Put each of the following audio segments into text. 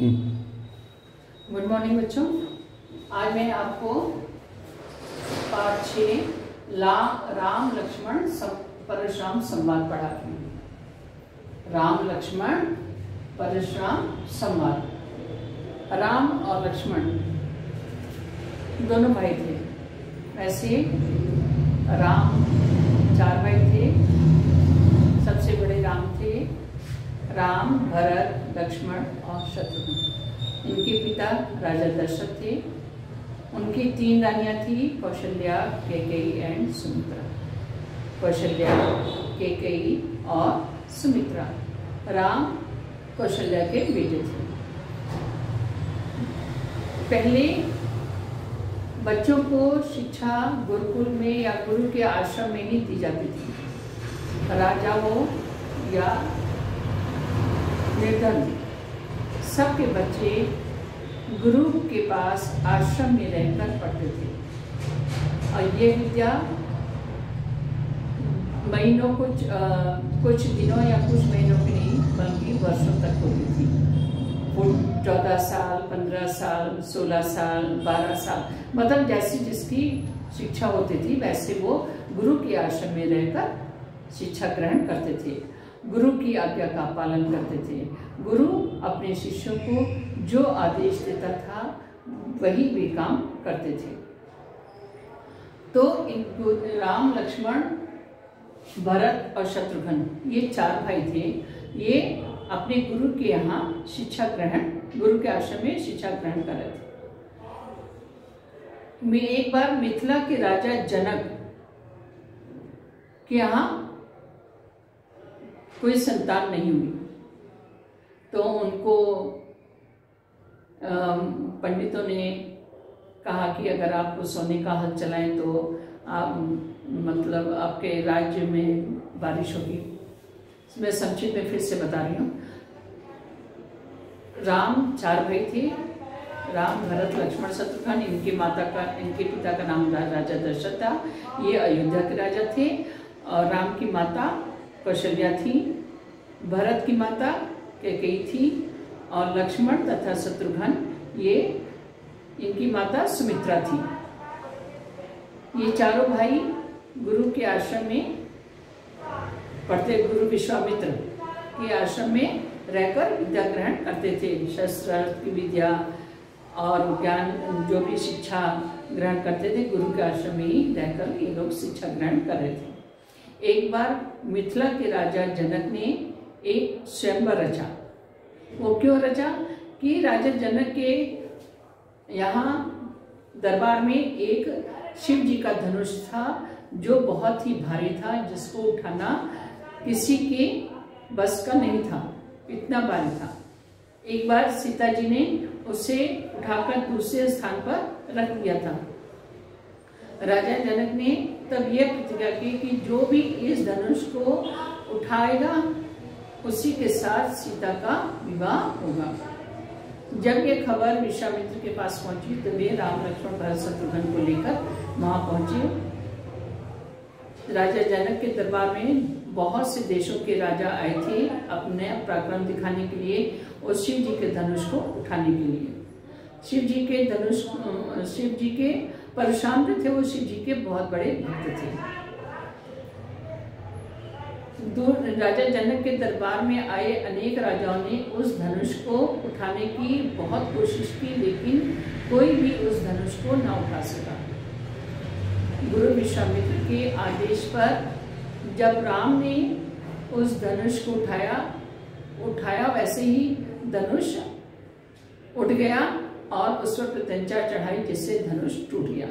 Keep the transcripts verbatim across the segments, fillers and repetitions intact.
Good morning बच्चों। आज मैं आपको पाठ छः ला राम लक्ष्मण परशुराम संवाद पढ़ाती हूँ। राम लक्ष्मण परशुराम संवाद। राम और लक्ष्मण दोनों भाई थे। वैसे राम चार भाई थे। सबसे बड़े राम थे। राम, भरत, लक्ष्मण और शत्रुघ्न। इनके पिता राजा दशरथ थे। उनकी तीन रानियां थी, कौशल्या, कैकेयी एंड सुमित्रा। कौशल्या, कैकेयी और सुमित्रा। राम कौशल्या के बेटे थे। पहले बच्चों को शिक्षा गुरुकुल में या गुरु के आश्रम में ही दी जाती थी। राजा हो या निर्धन, सबके बच्चे गुरु के पास आश्रम में रहकर पढ़ते थे। और ये विद्या महीनों कुछ आ, कुछ दिनों या कुछ महीनों की नहीं बल्कि वर्षों तक होती थी। वो चौदह साल, पंद्रह साल, सोलह साल, बारह साल, मतलब जैसी जिसकी शिक्षा होती थी वैसे वो गुरु के आश्रम में रहकर शिक्षा ग्रहण करते थे। गुरु की आज्ञा का पालन करते थे। गुरु अपने शिष्यों को जो आदेश देता था वही वे काम करते थे। तो इन राम, लक्ष्मण, भरत और शत्रुघ्न ये चार भाई थे। ये अपने गुरु के यहाँ शिक्षा ग्रहण गुरु के आश्रम में शिक्षा ग्रहण कर रहे थे। मैं एक बार मिथिला के राजा जनक के यहाँ कोई संतान नहीं हुई, तो उनको पंडितों ने कहा कि अगर आपको सोने का हल चलाएं तो आप मतलब आपके राज्य में बारिश होगी। मैं संक्षिप्त में फिर से बता रही हूँ। राम चार भाई थे। राम, भरत, लक्ष्मण, शत्रुघ्न। इनके माता का इनके पिता का नाम राजा दशरथ था। ये अयोध्या के राजा थे। और राम की माता कौशल्या थी। भरत की माता कैकेयी थी। और लक्ष्मण तथा शत्रुघ्न ये इनकी माता सुमित्रा थी। ये चारों भाई गुरु के आश्रम में पढ़ते, गुरु विश्वामित्र के आश्रम में रहकर विद्या ग्रहण करते थे। शस्त्र की विद्या और ज्ञान जो भी शिक्षा ग्रहण करते थे गुरु के आश्रम में ही रहकर ये लोग शिक्षा ग्रहण कर रहे थे। एक बार मिथिला के राजा जनक ने एक स्वयंवर रचा। वो क्यों रचा कि राजा जनक के यहाँ दरबार में एक शिव जी का धनुष था जो बहुत ही भारी था, जिसको उठाना किसी के बस का नहीं था, इतना भारी था। एक बार सीता जी ने उसे उठाकर दूसरे स्थान पर रख दिया था। राजा जनक ने तब यह प्रतिज्ञा की कि जो भी इस धनुष को उठाएगा उसी के साथ सीता का विवाह होगा। जब ये खबर विश्वामित्र के पास पहुंची तो वे राम, लक्ष्मण, भरत, शत्रुघ्न को लेकर वहां पहुंचे। राजा जनक के दरबार में बहुत से देशों के राजा आए थे अपने पराक्रम दिखाने के लिए और शिव जी के धनुष को उठाने के लिए। शिव जी के धनुष शिव जी के परशुराम थे, वो शिव जी के बहुत बड़े भक्त थे। दूर राजा जनक के दरबार में आए अनेक राजाओं ने उस धनुष को उठाने की बहुत कोशिश की, लेकिन कोई भी उस धनुष को न उठा सका। गुरु विश्वामित्र के आदेश पर जब राम ने उस धनुष को उठाया उठाया वैसे ही धनुष उठ गया और उस पर प्रत्यंचा चढ़ाई, जिससे धनुष टूट गया।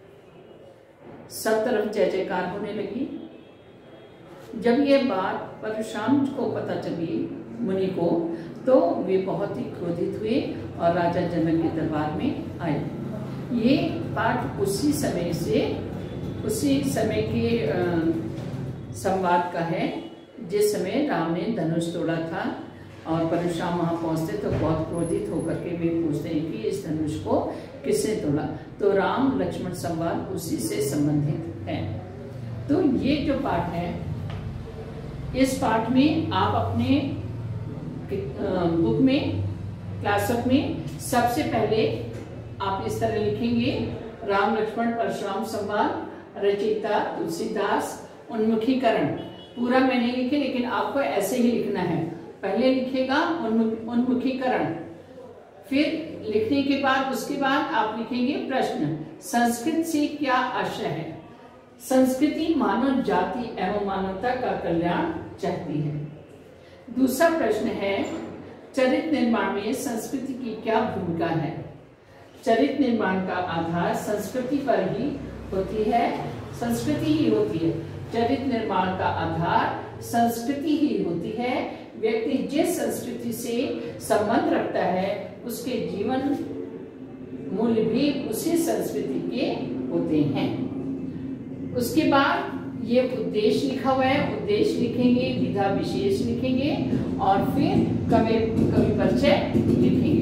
सब तरफ जय जयकार होने लगी। जब ये बात परशुराम को पता चली, मुनि को, तो वे बहुत ही क्रोधित हुए और राजा जनक के दरबार में आए। ये पाठ उसी समय से उसी समय के संवाद का है जिस समय राम ने धनुष तोड़ा था। और परशुराम वहां पहुंचते तो बहुत क्रोधित होकर के वे पूछते हैं कि इस धनुष को किसने तोड़ा। तो राम लक्ष्मण संवाद उसी से संबंधित है। तो ये जो पाठ है, इस पाठ में आप अपने बुक में क्लासवर्क में सबसे पहले आप इस तरह लिखेंगे, राम लक्ष्मण परशुराम संवाद, रचयिता तुलसीदास, उन्मुखीकरण। पूरा मैंने लिखे, लेकिन आपको ऐसे ही लिखना है। पहले लिखेगा उन्मुखीकरण, फिर लिखने के बाद उसके बाद आप लिखेंगे प्रश्न, संस्कृत से क्या आशय है। संस्कृति मानव जाति एवं मानवता का कल्याण चाहती है। दूसरा प्रश्न है, चरित्र निर्माण में संस्कृति की क्या भूमिका है। चरित्र निर्माण का आधार संस्कृति पर ही होती है, संस्कृति ही होती है। चरित्र निर्माण का आधार संस्कृति ही होती है। व्यक्ति जिस संस्कृति से संबंध रखता है उसके जीवन मूल्य भी उसी संस्कृति के होते हैं। उसके बाद ये उद्देश्य लिखा हुआ है, उद्देश्य लिखेंगे, विधा विशेष लिखेंगे और फिर कवि कवि परिचय लिखेंगे।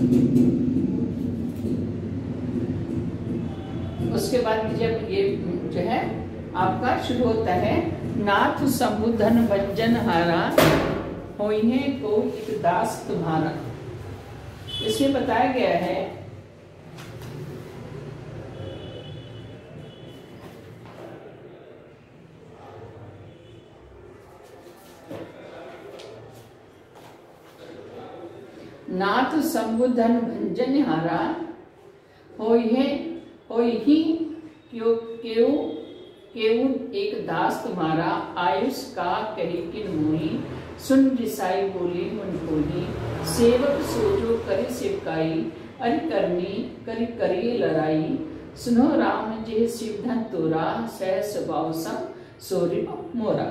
उसके बाद जब ये जो है आपका शुरू होता है, नाथ संबुधन भंजन हारा होई है को एक दास तुम्हारा। इसमें बताया गया है नाथ संबुधन भंजन हारा होई है होई ही क्यों क्यों केवल एक दास तुम्हारा, आयुष का कही किन मोही, सुन रिसाई बोली मन खोली, सेवक सोचो करे सेवकाई, अरि करनी करी करी लड़ाई, सुनो राम जे शिवधन तोरा, सह स्वभाव सम सोरी मोरा।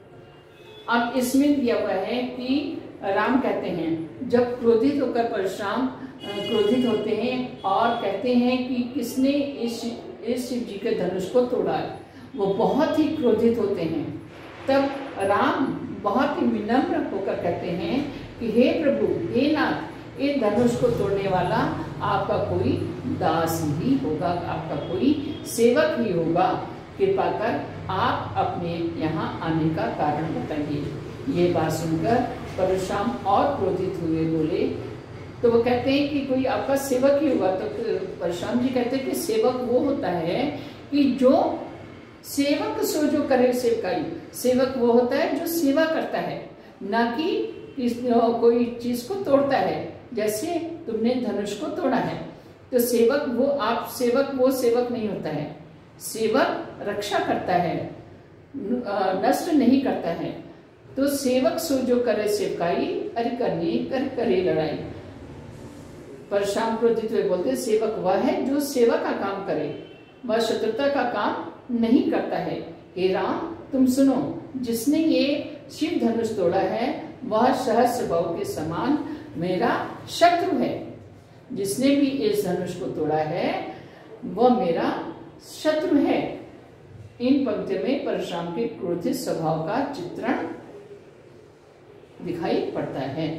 अब इसमें दिया हुआ है कि राम कहते हैं, जब क्रोधित होकर परशुराम क्रोधित होते हैं और कहते हैं कि किसने इस इस शिव जी के धनुष को तोड़ा है, वो बहुत ही क्रोधित होते हैं। तब राम बहुत ही विनम्र होकर कहते हैं कि हे प्रभु, हे नाथ, ये धनुष को तोड़ने वाला आपका कोई दास ही होगा, आपका कोई सेवक ही होगा। कृपा कर आप अपने यहाँ आने का कारण बताइए। ये बात सुनकर परशुराम और क्रोधित हुए, बोले तो वो कहते हैं कि कोई आपका सेवक ही होगा। तो परशुराम जी कहते हैं कि सेवक वो होता है कि जो सेवक सो जो करे सेवकाई। सेवक वो होता है जो सेवा करता है, ना कि कोई चीज को तोड़ता है। जैसे तुमने धनुष को तोड़ा है, तो सेवक वो आप सेवक वो सेवक नहीं होता है। सेवक रक्षा करता है, नष्ट नहीं करता है। तो सेवक सो जो करे सेवकाई, अरे करनी कर करे लड़ाई। परशुराम क्रोधित हुए बोलते, सेवक वह है जो सेवा का काम करे, वह शत्रुता का काम नहीं करता है। हे राम, तुम सुनो, जिसने ये शिव धनुष तोड़ा है वह सहस्र भाव के समान मेरा शत्रु है। जिसने भी इस धनुष को तोड़ा है वह मेरा शत्रु है। इन पंक्तियों में परशुराम के क्रोधित स्वभाव का चित्रण दिखाई पड़ता है।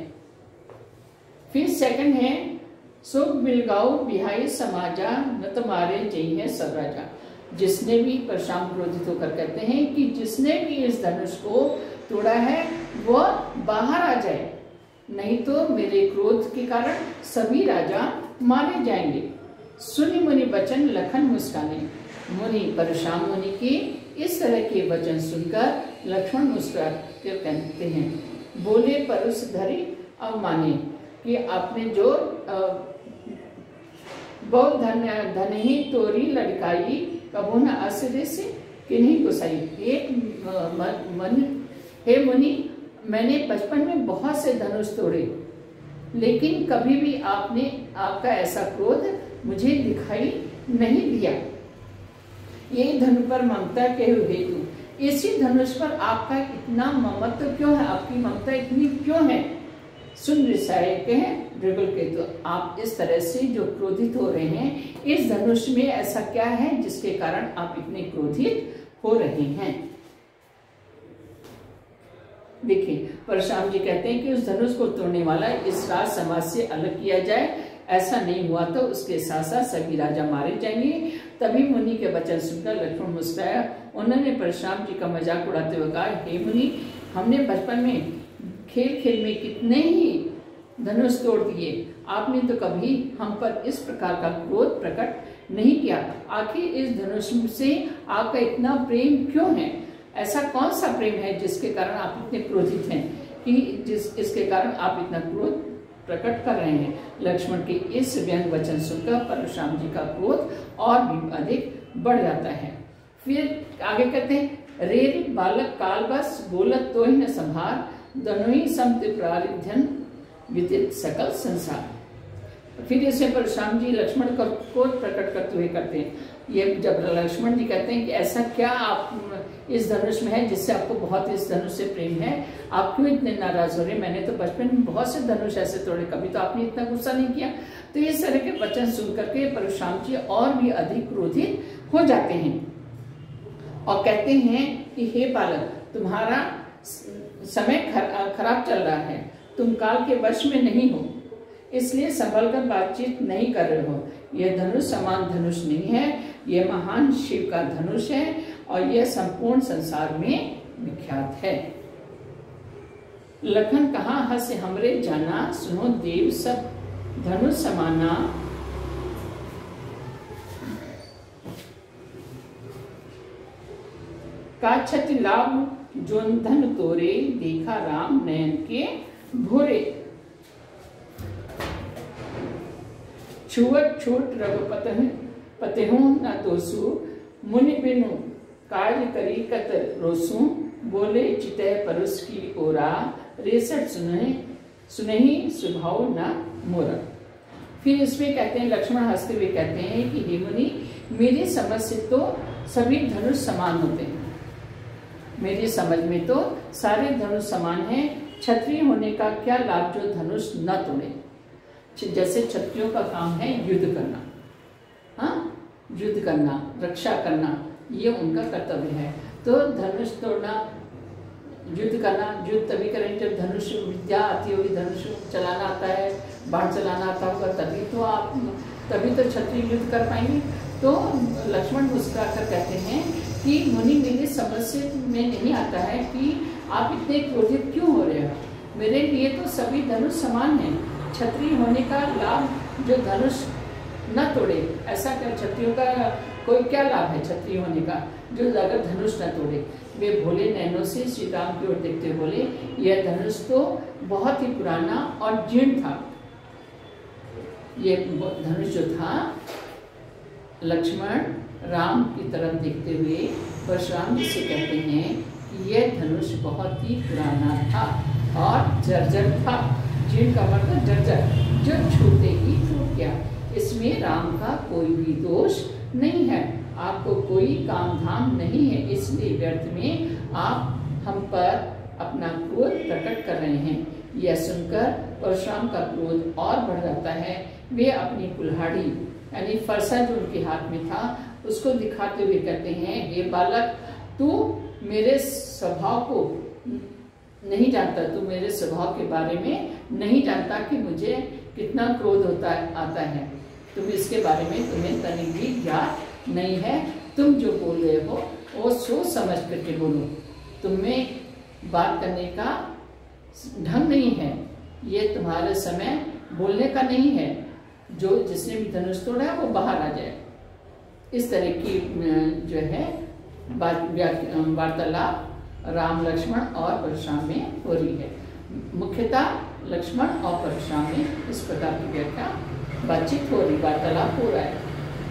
फिर सेकंड है, सुख बिलगाओ बिहाई समाजा, न तुम्हारे जय है सब राजा। जिसने भी परशुराम क्रोधित होकर कहते हैं कि जिसने भी इस धनुष को तोड़ा है वह बाहर आ जाए, नहीं तो मेरे क्रोध के कारण सभी राजा मारे जाएंगे। सुनि मुनि वचन लखन मुस्काने। मुनि परशुराम मुनि के इस तरह के वचन सुनकर लक्ष्मण मुस्कुराते कहते हैं, बोले परुष धरी अवमाने, कि आपने जो बहुत धन धन ही तोरी लड़काई, कबो न आश्चर्य से किन्हीं गुसाई। एक मन हे मुनि, मैंने बचपन में बहुत से धनुष तोड़े, लेकिन कभी भी आपने आपका ऐसा क्रोध मुझे दिखाई नहीं दिया। ये धनुष पर ममता के हेतु, इसी धनुष पर आपका इतना ममत्व क्यों है, आपकी ममता इतनी क्यों है। सुन रिसाए कहे बिल्कुल के, तो आप इस तरह से जो क्रोधित हो रहे हैं, इस धनुष में ऐसा क्या है जिसके कारण आप इतने क्रोधित हो रहे हैं। देखिए, परशुराम जी कहते हैं कि उस धनुष को तोड़ने वाला इस राज समाज से अलग किया जाए। ऐसा नहीं हुआ तो उसके साथ साथ सभी राजा मारे जाएंगे। तभी मुनि के वचन सुनकर लक्ष्मण मुस्कुराया। उन्होंने परशुराम जी का मजाक उड़ाते हुए कहा, हे मुनि, हमने बचपन में खेल खेल में कितने ही धनुष तोड़ दिए। आपने तो कभी हम पर इस प्रकार का क्रोध प्रकट नहीं किया। आखिर इस धनुष से आपका इतना प्रेम क्यों है? ऐसा कौन सा प्रेम है जिसके कारण आप इतने क्रोधित हैं कि जिस इसके कारण आप इतना क्रोध प्रकट कर रहे हैं? लक्ष्मण के इस व्यंग वचन सुनकर परशुराम जी का क्रोध और भी अधिक बढ़ जाता है। फिर आगे कहते हैं, रे रे बालक काल बस बोलत तो ही न संभार, दनोई समति प्रारिधन विदित सकल संसार। फिर इसमें परशुराम जी लक्ष्मण का क्रोध प्रकट करते हुए करते हैं। ये जब लक्ष्मण जी कहते हैं कि ऐसा क्या आप इस धनुष में है जिससे आपको बहुत इस धनुष से प्रेम है, आप क्यों इतने नाराज हो रहे हैं? मैंने तो बचपन में बहुत से धनुष ऐसे तोड़े, कभी तो आपने इतना गुस्सा नहीं किया। तो इस तरह के वचन सुन करके परशुराम जी और भी अधिक क्रोधित हो जाते हैं और कहते हैं कि हे बालक, तुम्हारा समय खराब चल रहा है, तुम काल के वश में नहीं हो, इसलिए संभल कर बातचीत नहीं कर रहे हो। यह धनुष समान धनुष नहीं है, यह महान शिव का धनुष है और यह संपूर्ण संसार में विख्यात है। लखन कहाँ हंस हमरे जाना, सुनो देव सब धनुष समाना। का छति लाभ जोन धन तोरे, देखा राम नयन के भोरे। छुअत छूट रघुपत पतेहु न तोसु, मुनि बिनु कार्य करी कत रोसु। बोले चितय परुष की ओरा, रेसठ सुनहि सुनहि सुभाव न मोरा। फिर इसमें कहते हैं, लक्ष्मण हंसते हुए कहते हैं कि हे मुनि, मेरी समझ से तो सभी धनुष समान होते हैं। मेरी समझ में तो सारे धनुष समान हैं। क्षत्रिय होने का क्या लाभ जो धनुष न तोड़े? जैसे क्षत्रियों का काम है युद्ध करना, हाँ, युद्ध करना, रक्षा करना, ये उनका कर्तव्य है। तो धनुष तोड़ना, युद्ध करना, युद्ध तभी करेंगे जब धनुष विद्या आती होगी, धनुष चलाना आता है, बाण चलाना आता होगा, तभी तो आप तभी तो क्षत्रिय युद्ध कर पाएंगे। तो लक्ष्मण मुस्कुराकर कहते हैं कि मुनि, मेरी समझ से में नहीं आता है कि आप इतने क्रोधित क्यों हो रहे हो। मेरे लिए तो सभी धनुष समान हैं। क्षत्रिय होने का लाभ जो धनुष न तोड़े, ऐसा क्या क्षत्रियों का कोई क्या लाभ है क्षत्रिय होने का जो अगर धनुष न तोड़े? वे भोले नैनों से श्री राम की ओर देखते बोले, यह धनुष तो बहुत ही पुराना और जीर्ण था। ये धनुष जो था, लक्ष्मण राम की तरफ देखते हुए परशुराम जी से कहते हैं कि यह धनुष बहुत ही पुराना था और जर्जर था। जीर्ण का मतलब जर्जर, जो छूते ही टूट गया। इसमें राम का कोई भी दोष नहीं है, आपको कोई काम धाम नहीं है, इसलिए व्यर्थ में आप हम पर अपना क्रोध प्रकट कर रहे हैं। यह सुनकर परशुराम का क्रोध और बढ़ जाता है। वे अपनी कुल्हाड़ी यानी फरसा जो उनके हाथ में था उसको दिखाते हुए कहते हैं, हे बालक, तू मेरे स्वभाव को नहीं जानता, तू मेरे स्वभाव के बारे में नहीं जानता कि मुझे कितना क्रोध होता है, आता है। तुम इसके बारे में तुम्हें तनिक भी ज्ञान नहीं है। तुम जो बोल रहे हो वो सोच समझ करके बोलो। तुम्हें बात करने का ढंग नहीं है, ये तुम्हारे समय बोलने का नहीं है। जो जिसने भी धनुष तोड़ा है वो बाहर आ जाए। इस तरह की जो है वार्तालाप राम, लक्ष्मण और परशुराम में हो रही है। मुख्यतः लक्ष्मण और परशुराम में इस प्रकार की व्याख्या बातचीत हो रही, वार्तालाप हो रहा है।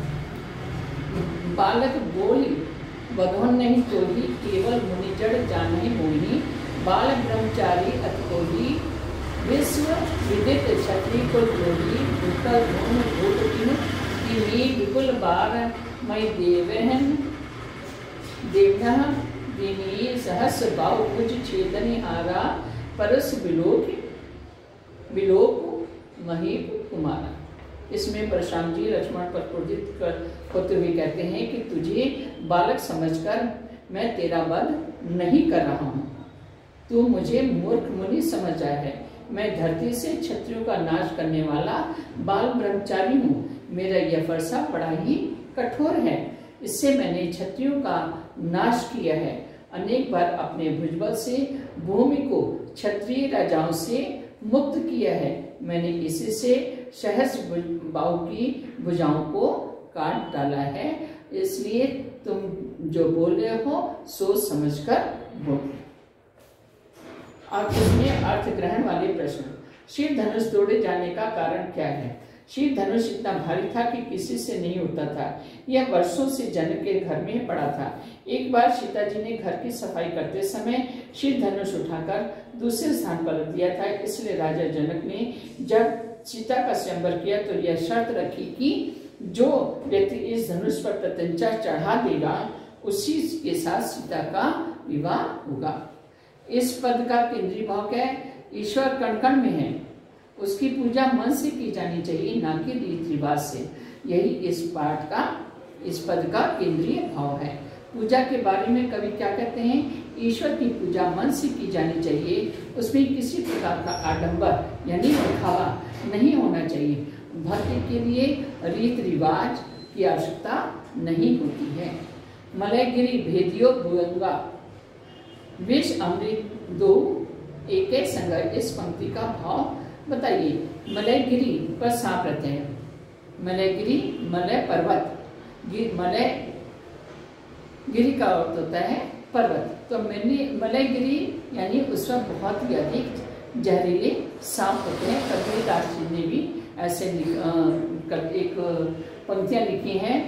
बालक बोली बधोन नहीं तोही, केवल मुनि जड़ जान ही मोही। बालक ब्रह्मचारी अतिकोही, विश्व विदित क्षत्रिय कुल द्रोही। भूतल धूम भूत किनु किमी विपुल बार मई देवहन देवनः दिनी सहस बाहु कुछ छेदनि हारा। परस विलोक विलोक महीप कुमारा। इसमें परशुराम जी लक्ष्मण पर क्रोधित होते हुए कहते हैं कि तुझे बालक समझकर मैं तेरा वध नहीं कर रहा हूँ। तू मुझे मूर्ख मुनि समझ आया है। मैं धरती से क्षत्रियों का नाश करने वाला बाल ब्रह्मचारी हूँ। मेरा यह फरसा बड़ा ही कठोर है, इससे मैंने क्षत्रियों का नाश किया है। अनेक बार अपने भुजबल से भूमि को क्षत्रिय राजाओं से मुक्त किया है। मैंने इसी से सहज बाहु की भुजाओं को काट डाला है, इसलिए तुम जो बोल रहे हो सोच समझकर बोलो। और इसमें अर्थ ग्रहण वाले प्रश्न। शिव धनुष तोड़े जाने का कारण क्या है? शिव धनुष इतना भारी था कि किसी से नहीं होता था। यह वर्षों से जनक के घर में पड़ा था। एक बार सीता जी ने घर की सफाई करते समय शिव धनुष उठाकर दूसरे स्थान पर रख दिया था। इसलिए राजा जनक ने जब सीता का स्वयंवर किया तो यह शर्त रखी कि जो व्यक्ति इस धनुष पर प्रत्यंचा चढ़ा देगा उसी के साथ सीता का विवाह होगा। इस पद का केंद्रीय भाव क्या है? ईश्वर कण कण में है, उसकी पूजा मन से की जानी चाहिए, ना कि रीति रिवाज से। यही इस पाठ का, इस पद का केंद्रीय भाव है। पूजा के बारे में कवि क्या कहते हैं? ईश्वर की पूजा मन से की जानी चाहिए, उसमें किसी प्रकार का आडंबर यानी दिखावा नहीं होना चाहिए। भक्ति के लिए रीत रिवाज की आवश्यकता नहीं होती है। मलयगिरी भेदियो भुजंगा विष अमृत दो एक एक संग, इस पंक्ति का भाव बताइए। मलयगिरी पर सांप रहते हैं। मलयगिरी मलय पर्वत, मलय गिरी का अर्थ होता है पर्वत। तो मैंने मलयगिरी यानी उस पर बहुत ही अधिक जहरीले सांप होते हैं। कबीरदास जी ने भी ऐसे एक पंक्तियां लिखी हैं,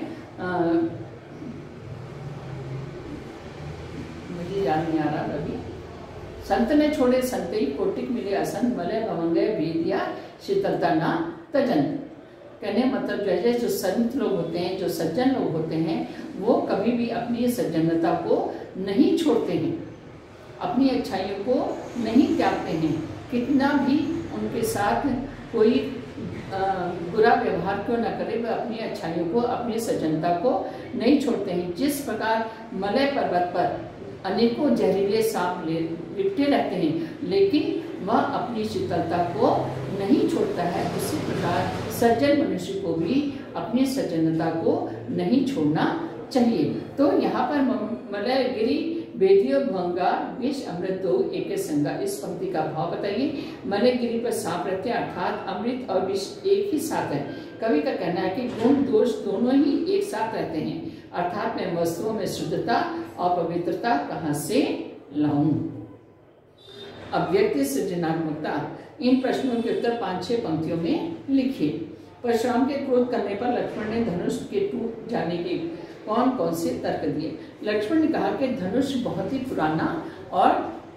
मुझे याद नहीं आ रहा अभी। संत ने छोड़े संतई कोटिक मिले असन, मलय भवंगे भेदिया शीतलता ना तजन। कहने मतलब जो है, जो संत लोग होते हैं, जो सज्जन लोग होते हैं, वो कभी भी अपनी सज्जनता को नहीं छोड़ते हैं, अपनी अच्छाइयों को नहीं त्यागते हैं। कितना भी उनके साथ कोई बुरा व्यवहार क्यों न करे, वह अपनी अच्छाइयों को, अपनी सज्जनता को नहीं छोड़ते हैं। जिस प्रकार मलय पर्वत पर अनेकों जहरीले सांप लिपटे रहते हैं, लेकिन वह अपनी शीतलता को नहीं छोड़ता है, उसी प्रकार सज्जन मनुष्य को भी अपनी सज्जनता को नहीं छोड़ना चाहिए। तो यहाँ पर मलयगिरी भेदियो भंगा विष अमृत दो एक संगा, इस पंक्ति का भाव बताइए। मलयगिरी पर सांप रहते हैं, अर्थात अमृत और विष एक ही साथ है। कवि का कहना है कि गुण दोष दोनों ही एक साथ रहते हैं, अर्थात मैं वस्तुओं में शुद्धता और पवित्रता कहाँ से लाऊं। अव्यक्त सृजनात्मकता, इन प्रश्नों के उत्तर पांच छह पंक्तियों में लिखिए। परशुराम के क्रोध करने पर लक्ष्मण ने धनुष के टूट जाने के कौन कौन से तर्क दिए? लक्ष्मण ने कहा कि धनुष बहुत ही पुराना और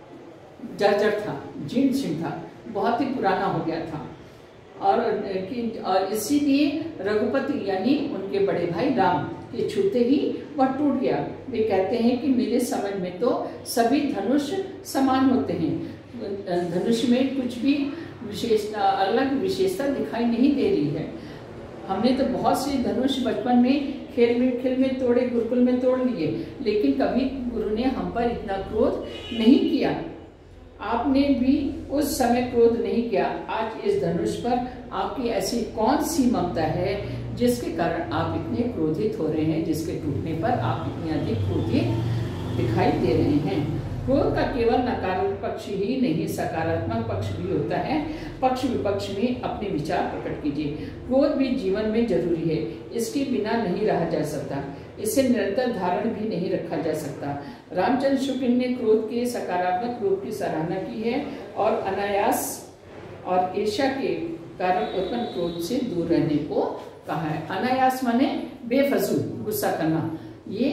जर्जर था, जीर्ण शीर्ण था, बहुत ही पुराना हो गया था, और, और इसीलिए रघुपति यानी उनके बड़े भाई राम के छूते ही वह टूट गया। वे कहते हैं कि मेरे समझ में तो सभी धनुष समान होते हैं, धनुष में कुछ भी विशेषता, अलग विशेषता दिखाई नहीं दे रही है। हमने तो बहुत से धनुष बचपन में खेल में खेल में तोड़े, गुरुकुल में तोड़ लिए, लेकिन कभी गुरु ने हम पर इतना क्रोध नहीं किया। आपने भी उस समय क्रोध नहीं किया। आज इस धनुष पर आपकी ऐसी कौन सी ममता है जिसके कारण आप इतने क्रोधित हो रहे हैं, जिसके टूटने पर आप इतने अधिक क्रोधित दिखाई दे रहे हैं। क्रोध का केवल नकारात्मक पक्ष ही नहीं, सकारात्मक पक्ष भी होता है। पक्ष विपक्ष में अपने विचार प्रकट कीजिए। क्रोध भी जीवन में जरूरी है, इसके बिना नहीं रहा जा सकता, इसे निरंतर धारण भी नहीं रखा जा सकता। रामचंद्र शुक्ल ने क्रोध के सकारात्मक रूप की सराहना की है और अनायास और ईर्ष्या के कारण उत्पन्न क्रोध से दूर रहने को कहा है। अनायास माने बेफजूल गुस्सा करना, ये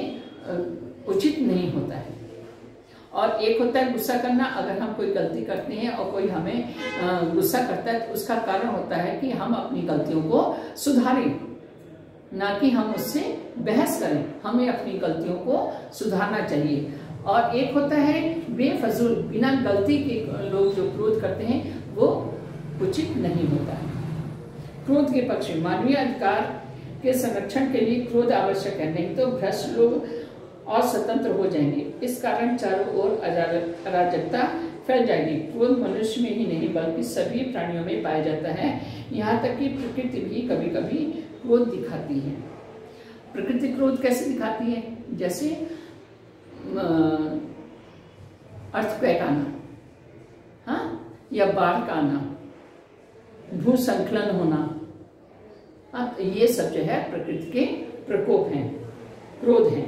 उचित नहीं होता है। और एक होता है गुस्सा करना, अगर हम कोई गलती करते हैं और कोई हमें गुस्सा करता है तो उसका कारण होता है कि हम अपनी गलतियों को सुधारें, ना कि हम उससे बहस करें। हमें अपनी गलतियों को सुधारना चाहिए। और एक होता है बेफजूल, बिना गलती के लोग जो क्रोध करते हैं वो उचित नहीं होता है। क्रोध के पक्ष में मानवीय अधिकार के संरक्षण के लिए क्रोध आवश्यक है, नहीं तो भ्रष्ट लोग और स्वतंत्र हो जाएंगे। इस कारण चारों ओर अराजकता फैल जाएगी। क्रोध मनुष्य में ही नहीं बल्कि सभी प्राणियों में पाया जाता है, यहाँ तक कि प्रकृति भी कभी कभी क्रोध दिखाती है। प्रकृति क्रोध कैसे दिखाती है? जैसे अर्थक्वेक आना, हाँ, या बाढ़ का आना, भूसंकलन होना, हाँ, तो ये सब जो है प्रकृति के प्रकोप हैं, क्रोध हैं।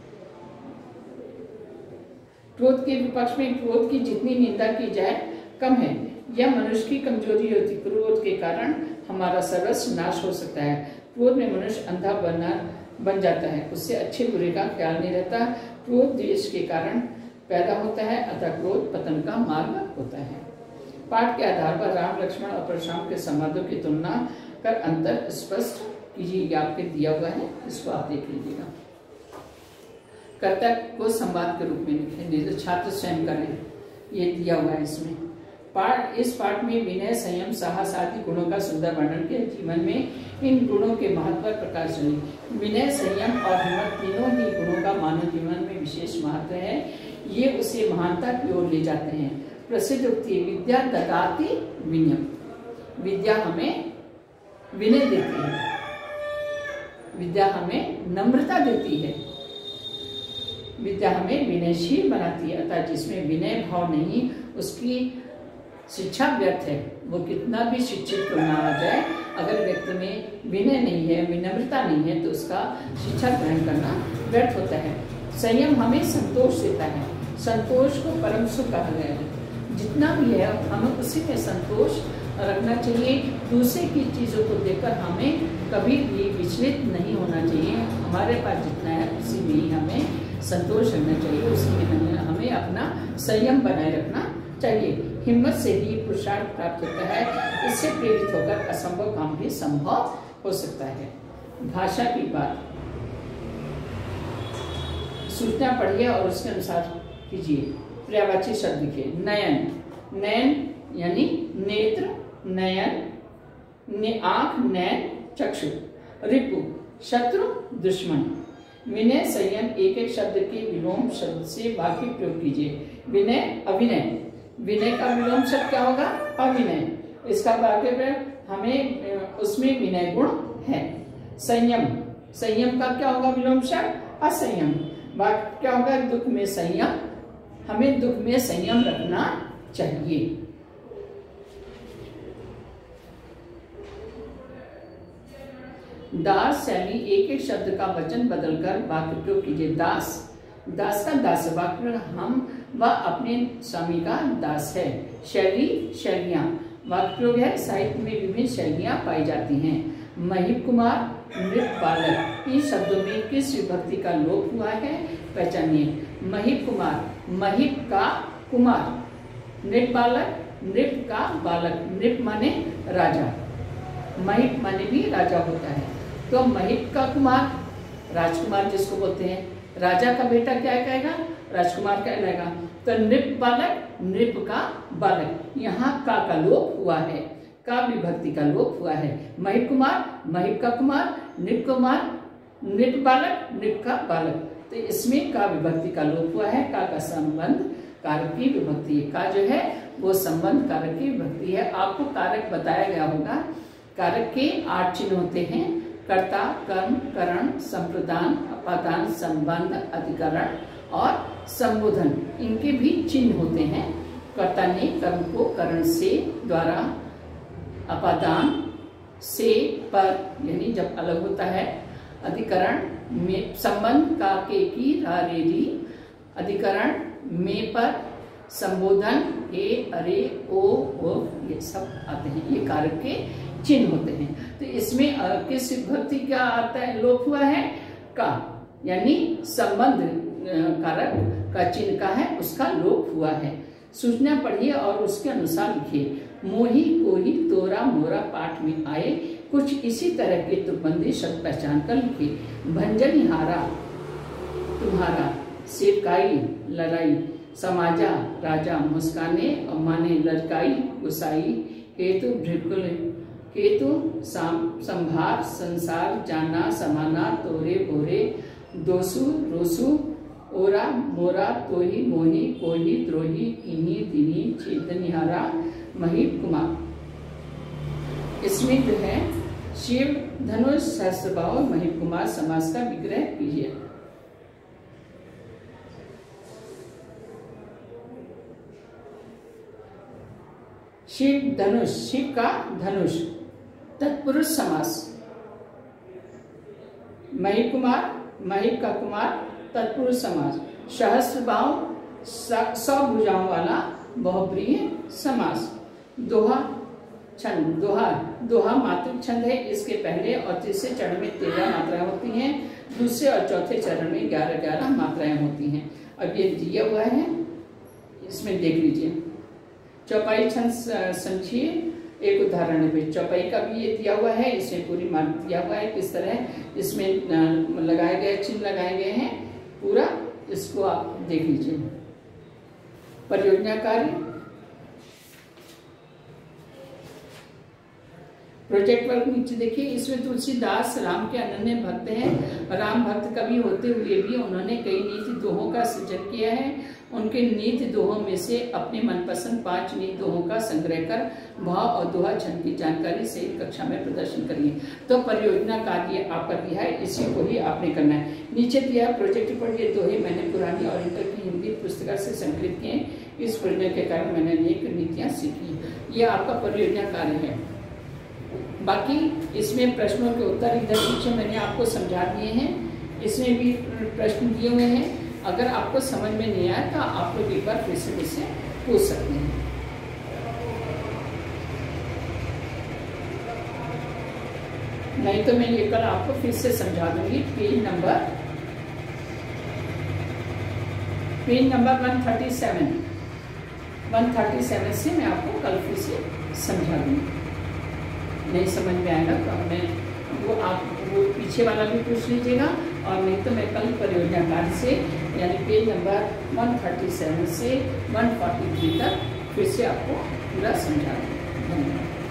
क्रोध के विपक्ष में क्रोध की जितनी निंदा की जाए कम है। यह मनुष्य की कमजोरी होती। क्रोध के कारण हमारा सर्वस्व नाश हो सकता है। क्रोध में मनुष्य अंधा बना बन जाता है, उससे अच्छे बुरे का ख्याल नहीं रहता। क्रोध द्वेष के कारण पैदा होता है, अतः क्रोध पतन का मार्ग होता है। पाठ के आधार पर राम, लक्ष्मण और परशुराम के संवादों की तुलना कर अंतर स्पष्ट कीजिए। आपके दिया हुआ है, इसको आप देख लीजिएगा। कर्ता को संवाद के रूप में लिखें, तो छात्र स्वयं करें, ये दिया हुआ है इसमें। पाठ इस पाठ में विनय, संयम, साहस आदि गुणों का सुंदर वर्णन किया। जीवन में इन गुणों के महत्व पर प्रकाश डालें। विनय, संयम और हिम्मत तीनों ही गुणों का मानव जीवन में विशेष महत्व है। ये उसे महानता की ओर ले जाते हैं। प्रसिद्ध उक्ति, विद्या ददाति विनयम। विद्या हमें विनय देती है, विद्या हमें नम्रता देती है, विद्या हमें विनयशील बनाती है। अतः जिसमें विनय भाव नहीं, उसकी शिक्षा व्यर्थ है। वो कितना भी शिक्षित क्यों ना आ जाए, अगर व्यक्ति में विनय नहीं है, विनम्रता नहीं है, तो उसका शिक्षा ग्रहण करना व्यर्थ होता है। संयम हमें संतोष देता है। संतोष को परम सुख कहा गया है। जितना भी है हमें उसी में संतोष रखना चाहिए। दूसरे की चीज़ों को देखकर हमें कभी भी विचलित नहीं होना चाहिए। हमारे पास जितना है उसी में ही हमें संतोष रखना चाहिए, उसी में हमें हमें अपना संयम बनाए रखना चाहिए। हिम्मत से ही पुरुषार्थ प्राप्त होता है। इससे प्रेरित होकर असंभव काम भी संभव हो सकता है। भाषा की बात, सूचना पढ़िए और उसके अनुसार कीजिए। पर्यायवाची शब्द लिखिए। नयन, नयन यानी नेत्र, नयन ने आंख, नयन चक्षु। रिपु शत्रु, दुश्मन। विनय, संयम एक एक शब्द के विलोम शब्द से वाक्य प्रयोग कीजिए। विनय, अभिनय। विनय का विलोम शब्द क्या होगा? अभिनय। इसका वाक्य प्रयोग हमें उसमें विनय गुण है। संयम, संयम का क्या होगा विलोम शब्द? असंयम। वाक्य क्या होगा? दुख में संयम, हमें दुख में संयम रखना चाहिए। दास शैली एक एक शब्द का वचन बदलकर वाक्य प्रयोग कीजिए। दास, दास का दास वाक्य हम वह अपने स्वामी का दास है। शैली, शैलियां वाक्य प्रयोग है। साहित्य में विभिन्न शैलियां पाई जाती हैं। महिप कुमार, नृप बालक, इन शब्दों में किस विभक्ति का लोप हुआ है पहचानिए। महिप कुमार, महिप का कुमार। नृप बालक, नृप का बालक। नृप माने राजा, महिप माने भी राजा होता है। तो महिप का कुमार राजकुमार जिसको बोलते हैं, राजा का बेटा क्या कहेगा? राजकुमार कहलाएगा। तो नृप बालक, नृप का बालक, यहाँ का का लोप हुआ है, का विभक्ति का लोप हुआ है। महिप कुमार, महिप का कुमार। नृप कुमार, नृप बालक, नृप का बालक। तो इसमें का विभक्ति का लोप हुआ है। का का संबंध कारक की विभक्ति, का जो है वो संबंध कारक की विभक्ति है। आपको कारक बताया गया होगा। कारक के आठ चिन्ह होते हैं: कर्ता, कर्म, करण, संप्रदान, अपादान, संबंध, अधिकरण और संबोधन। इनके भी चिन्ह होते हैं। कर्ता ने कर्म को करण से द्वारा, अपादान से पर यानी जब अलग होता है, अधिकरण में संबंध का के की रा रे री, अधिकरण में पर, संबोधन ए अरे ओ ओ, ये सब आते हैं। ये कारक के चिन्ह होते हैं। तो इसमें किस विभक्ति का आता है लोप हुआ है? का, यानी संबंध कारक का चिन्ह का है, उसका लोप हुआ है। सूचना पढ़िए और उसके अनुसार लिखिए। मोही, कोही, तोरा, मोरा पाठ में आए कुछ इसी तरह के तुकबंदी शब्द पहचान कर लिखिए। भंजनिहारा तुम्हारा, सेवकाई लड़ाई, समाजा राजा, मुस्काने और माने लड़काई गुसाई, हेतु भृकुल, हेतु संभार, संसार जाना, समाना, तोरे बोरे, दोसु रोसु, ओरा मोरा, तोही मोही, कोही द्रोही, किन्ही दिनी, चेतनिहारा, महिप कुमार। इसमें जो है शिव धनुष सहस्त्रबाहु महिप कुमार समास का विग्रह कीजिए। शिव धनुष, शिव का धनुष, तत्पुरुष समास। मही कुमार, मही का कुमार, तत्पुरुष समास। सहस्त्रबाहु, सौ भुजाओं वाला बहुब्रीहि समास। दोहा छंद, दोहा दोहा मातृक छंद है। इसके पहले और तीसरे चरण में तेरह मात्राएं होती हैं, दूसरे और चौथे चरण में ग्यारह ग्यारह मात्राएं होती हैं। अब ये दिया हुआ है, इसमें देख लीजिए। चौपाई छंद समझिए, एक उदाहरण है। चौपाई का भी ये दिया हुआ है, इसमें पूरी मात्रा दिया हुआ है किस तरह इसमें लगाए गए चिन्ह लगाए गए हैं, पूरा इसको आप देख लीजिए। परियोजना कार्य, प्रोजेक्ट वर्क नीचे देखिए। इसमें तुलसीदास राम के अनन्य भक्त हैं। राम भक्त कवि होते हुए भी उन्होंने कई नीति दोहों का सृजन किया है। उनके नीति दोहों में से अपने मनपसंद पांच नीति दोहों का संग्रह कर भाव और दोहा छंद की जानकारी से कक्षा में प्रदर्शन करिए। तो परियोजना कार्य आपका दिया है, इसी को ही आपने करना है। नीचे दिया प्रोजेक्ट रिपोर्ट, ये दोहे मैंने पुरानी और इंटर की हिंदी पुस्तिका से संकलित किए। इस परियोजना के कारण मैंने अनेक नीतियाँ सीखी। ये आपका परियोजना कार्य है। बाकी इसमें प्रश्नों के उत्तर इधर पीछे मैंने आपको समझा दिए हैं। इसमें भी प्रश्न दिए हुए हैं। अगर आपको समझ में नहीं आया तो आप लोग एक बार फिर से मुझसे पूछ सकते हैं। नहीं तो मैं ये कल आपको फिर से समझा दूंगी। पेज नंबर पेज नंबर एक सौ सैंतीस एक सौ सैंतीस से मैं आपको कल फिर से समझा दूंगी। नहीं समझ में आएगा तो मैं वो आप वो पीछे वाला भी पूछ लीजिएगा, और नहीं तो मैं कल परियोजना कार्य से यानी पेज नंबर एक सौ सैंतीस से एक सौ तैंतालीस तक फिर से आपको पूरा समझा दूँगा। धन्यवाद।